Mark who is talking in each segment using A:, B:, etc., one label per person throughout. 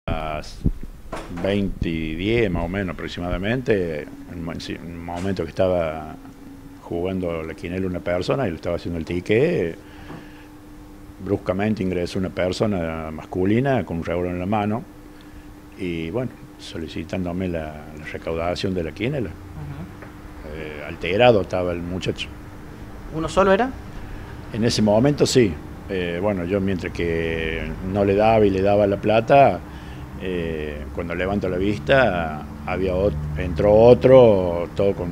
A: las 20:10 más o menos aproximadamente, en un momento que estaba jugando la quinela una persona y le estaba haciendo el ticket, bruscamente ingresó una persona masculina con un revólver en la mano y bueno, solicitándome la recaudación de la quinela. Alterado estaba el muchacho.
B: ¿Uno solo era?
A: En ese momento sí. Bueno, yo mientras que no le daba y le daba la plata, cuando levanto la vista entró otro, todo con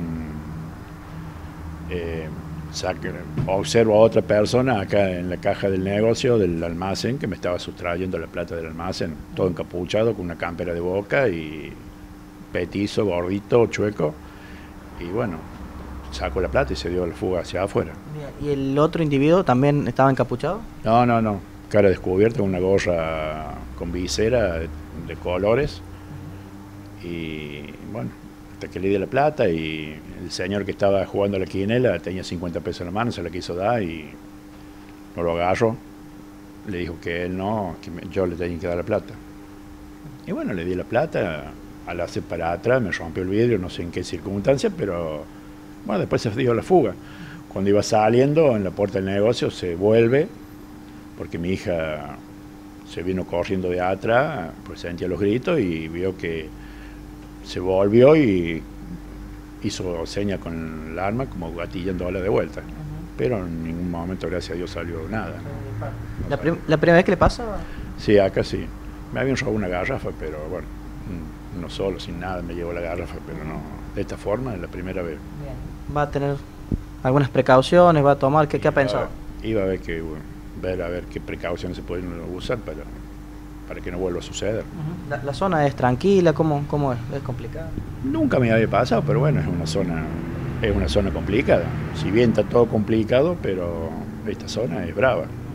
A: observo a otra persona acá en la caja del negocio del almacén que me estaba sustrayendo la plata del almacén, todo encapuchado con una campera de Boca y petizo, gordito, chueco, y bueno, sacó la plata y se dio la fuga hacia afuera.
B: ¿Y el otro individuo también estaba encapuchado?
A: No, cara descubierta, una gorra con visera de colores, y bueno, hasta que le di la plata y el señor que estaba jugando a la quinela tenía 50 pesos en la mano, se la quiso dar y no lo agarró, le dijo que él no, yo le tenía que dar la plata. Y bueno, le di la plata, al hacer para atrás me rompió el vidrio, no sé en qué circunstancia, pero bueno, después se dio la fuga. Cuando iba saliendo en la puerta del negocio se vuelve, porque mi hija se vino corriendo de atrás, pues sentía los gritos y vio que se volvió y hizo seña con el arma como gatillándola de vuelta. Pero en ningún momento, gracias a Dios, salió nada.
B: ¿La primera vez que le pasa?
A: Sí, acá sí. Me habían robado una garrafa, pero bueno, no solo, sin nada, me llevó la garrafa, pero no, de esta forma es la primera vez.
B: Bien. ¿Va a tener algunas precauciones? ¿Va a tomar? ¿Qué ha pensado?
A: Iba a ver qué precauciones se pueden usar para que no vuelva a suceder.
B: ¿La zona es tranquila? ¿Cómo es? ¿Es complicada?
A: Nunca me había pasado, pero bueno, es una zona complicada. Si bien está todo complicado, pero esta zona es brava.